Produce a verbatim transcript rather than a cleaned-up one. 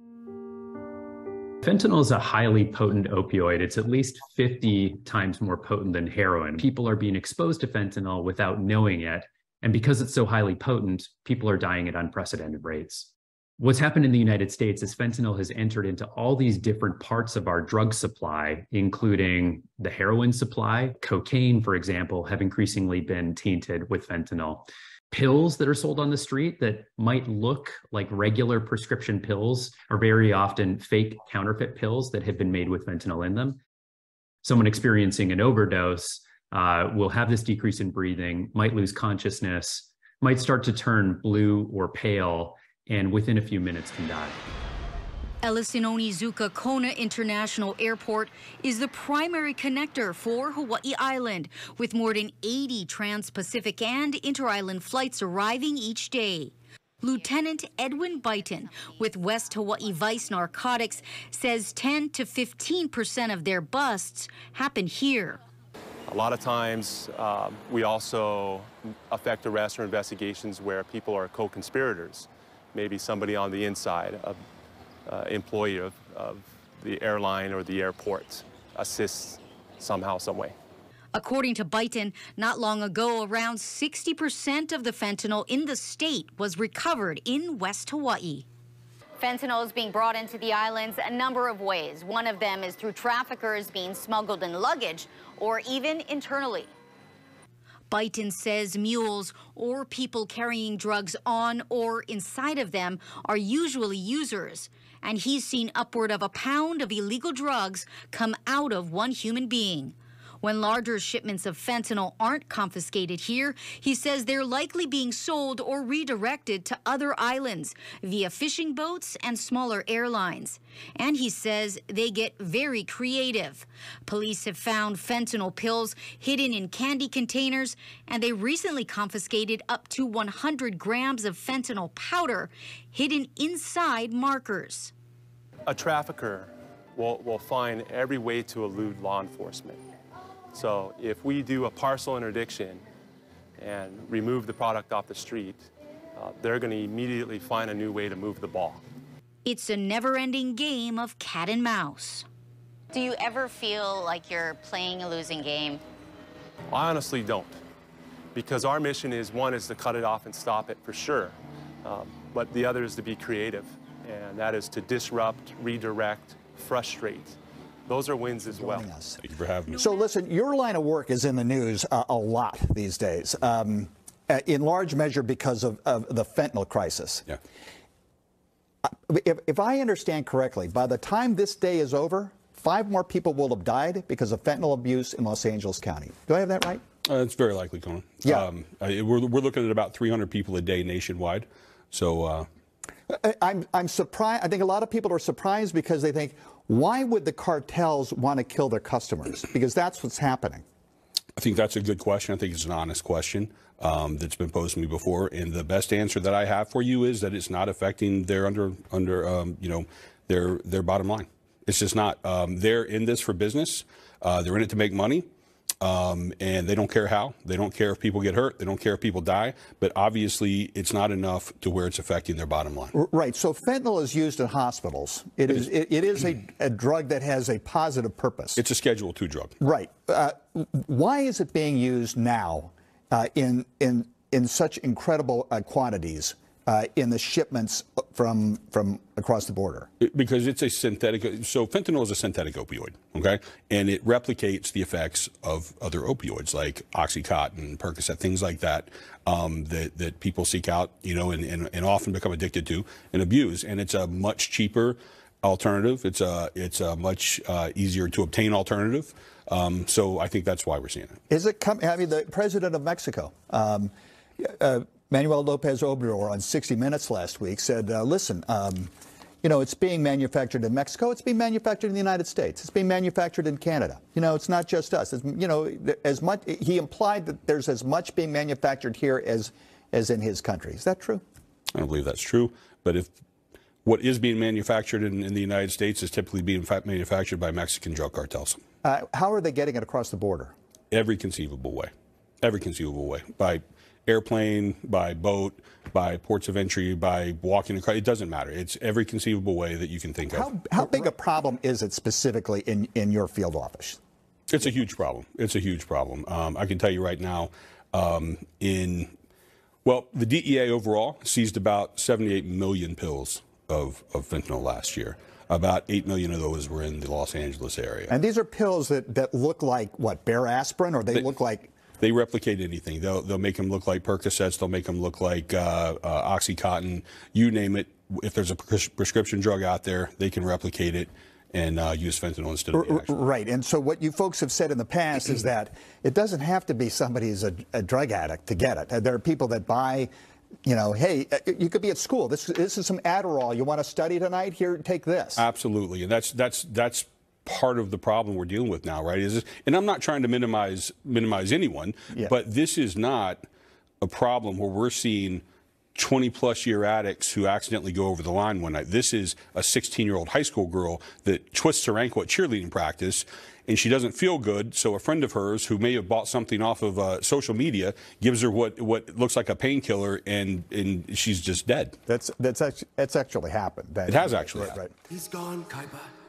Fentanyl is a highly potent opioid. It's at least fifty times more potent than heroin. People are being exposed to fentanyl without knowing it. And because it's so highly potent, people are dying at unprecedented rates. What's happened in the United States is fentanyl has entered into all these different parts of our drug supply, including the heroin supply. Cocaine, for example, have increasingly been tainted with fentanyl. Pills that are sold on the street that might look like regular prescription pills are very often fake counterfeit pills that have been made with fentanyl in them. Someone experiencing an overdose uh, will have this decrease in breathing, might lose consciousness, might start to turn blue or pale, and within a few minutes can die. Ellison Onizuka Kona International Airport is the primary connector for Hawaii Island, with more than eighty trans-Pacific and inter-island flights arriving each day. Lieutenant Edwin Byton with West Hawaii Vice Narcotics says ten to fifteen percent of their busts happen here. A lot of times uh, we also affect arrests or investigations where people are co-conspirators. Maybe somebody on the inside, a uh, employee of, of the airline or the airport assists somehow, some way. According to Byton, not long ago, around sixty percent of the fentanyl in the state was recovered in West Hawaii. Fentanyl is being brought into the islands a number of ways. One of them is through traffickers being smuggled in luggage or even internally. Byton says mules or people carrying drugs on or inside of them are usually users, and he's seen upward of a pound of illegal drugs come out of one human being. When larger shipments of fentanyl aren't confiscated here, he says they're likely being sold or redirected to other islands via fishing boats and smaller airlines. And he says they get very creative. Police have found fentanyl pills hidden in candy containers, and they recently confiscated up to one hundred grams of fentanyl powder hidden inside markers. A trafficker will, will find every way to elude law enforcement. So if we do a parcel interdiction and remove the product off the street, uh, they're going to immediately find a new way to move the ball. It's a never-ending game of cat and mouse. Do you ever feel like you're playing a losing game? I honestly don't, because our mission is, one is to cut it off and stop it for sure, um, but the other is to be creative, and that is to disrupt, redirect, frustrate. Those are wins as well. Thank you for having me. So listen, your line of work is in the news uh, a lot these days, um, uh, in large measure because of, of the fentanyl crisis. Yeah. Uh, if, if I understand correctly, by the time this day is over, five more people will have died because of fentanyl abuse in Los Angeles County. Do I have that right? Uh, it's very likely, Conan. Yeah. Um, I, we're, we're looking at about three hundred people a day nationwide. So uh, I'm, I'm surprised. I think a lot of people are surprised because they think, why would the cartels want to kill their customers? Because that's what's happening. I think that's a good question. I think it's an honest question um, that's been posed to me before. And the best answer that I have for you is that it's not affecting their under, under um, you know, their, their bottom line. It's just not. Um, they're in this for business. Uh, they're in it to make money. Um, and they don't care how. They don't care if people get hurt. They don't care if people die. But obviously, it's not enough to where it's affecting their bottom line. Right. So fentanyl is used in hospitals. It, it is. It, it is a, a drug that has a positive purpose. It's a Schedule two drug. Right. Uh, why is it being used now uh, in in in such incredible uh, quantities uh, in the shipments from from across the border? Because it's a synthetic. So fentanyl is a synthetic opioid, okay, and it replicates the effects of other opioids like OxyContin, Percocet, things like that, um, that that people seek out, you know, and, and and often become addicted to and abuse. And it's a much cheaper alternative. It's a it's a much uh, easier to obtain alternative. Um, so I think that's why we're seeing it. Is it coming? I mean, the president of Mexico, um, uh, Manuel Lopez Obrador, on sixty minutes last week said, uh, listen, um, you know, it's being manufactured in Mexico. It's being manufactured in the United States. It's being manufactured in Canada. You know, it's not just us. It's, you know, as much, he implied that there's as much being manufactured here as, as in his country. Is that true? I don't believe that's true. But if what is being manufactured in, in the United States is typically being manufactured by Mexican drug cartels. Uh, how are they getting it across the border? Every conceivable way. Every conceivable way. By airplane, by boat, by ports of entry, by walking across. It doesn't matter. It's every conceivable way that you can think of. How, how big a problem is it specifically in, in your field office? It's a huge problem. It's a huge problem. Um, I can tell you right now, um, in, well, the D E A overall seized about seventy-eight million pills of, of fentanyl last year. About eight million of those were in the Los Angeles area. And these are pills that, that look like, what, bare aspirin, or they, they look like... They replicate anything. They'll, they'll make them look like Percocets. They'll make them look like uh, uh, Oxycontin. You name it. If there's a pres prescription drug out there, they can replicate it and uh, use fentanyl instead of the actual. Right. And so what you folks have said in the past is that it doesn't have to be somebody who's a, a drug addict to get it. There are people that buy, you know, hey, you could be at school. This, this is some Adderall. You want to study tonight? Here, take this. Absolutely. And that's, that's, that's part of the problem we're dealing with now, right? Is this, and I'm not trying to minimize, minimize anyone, yeah. but this is not a problem where we're seeing twenty plus year addicts who accidentally go over the line one night. This is a sixteen year old high school girl that twists her ankle at cheerleading practice and she doesn't feel good. So a friend of hers who may have bought something off of uh, social media gives her what, what looks like a painkiller and, and she's just dead. That's, that's, actually, that's actually happened. That, it has actually right, happened. Right. He's gone, Kaiba.